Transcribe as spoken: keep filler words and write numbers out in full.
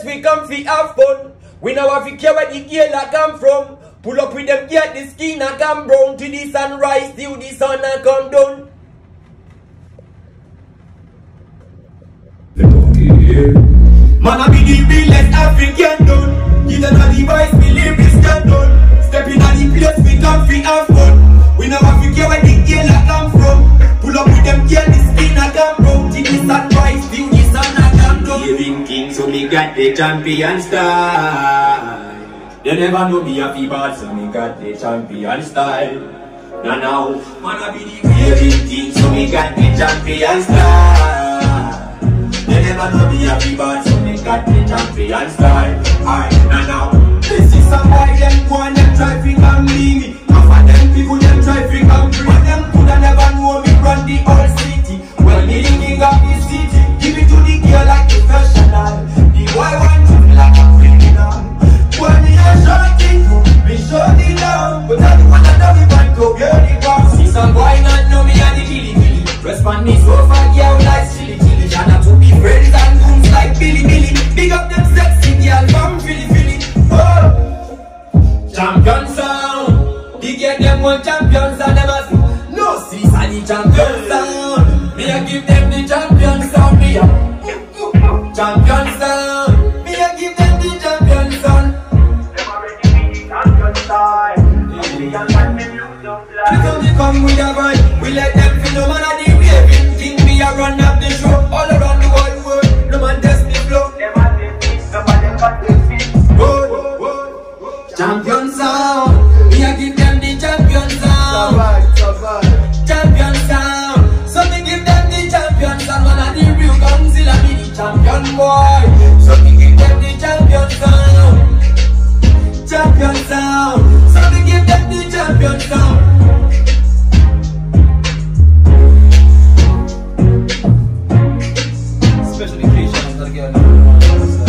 We come fi have fun. We know have to care where the girl a come from. Pull up with them get the skin a come brown to the sunrise till the sun a come down. Man a be the realest African done. Give them a device, believe we stand done. Step in a the place, we come fi have fun. We know have to care where the girl a come from. Pull up with them get the skin a come brown till the sunrise till the sun a come down. Living king, so me got the champion style. They never know me a fi bad, so me got the champion style. Now now, man a be the living king, so me got the champion style. They never know me a fi bad, so me got the champion style. Alright, now now, this is some boy them go and them try fi come me. Half of them people them try fi come free. But them coulda never know me run the whole city. Well, me the king of the city, give it to the girl like professional. The boy want to be like a criminal. When me a shorty, me shut it down. But I the one that know me want to girl it down. See some boy not know me and the killy killy. Respond me so far, girl like chilly chilly. Tryna to be friends and goons like Billy Billy. Big up them sexy girl from Philly Philly. Oh, champion sound. They get them one champions and them as no see the champion sound. Me a give them the champion sound. Me a champion sound. Me a give them the champion sound. Them already be the champion style. Because we come with a vibe, we let them feel no man a the raving king. Me a run up the show all around the whole world. No man test me flow. Them a test me, some of them got test me. Whoa, whoa. Champion sound. Me a give them the champion sound. Champion sound. So me give them the champion sound. Man a the real Godzilla, me the champion boy. So me give them the champion sound. Champion sound. So me give them the champion sound. Special occasions, gotta get another one.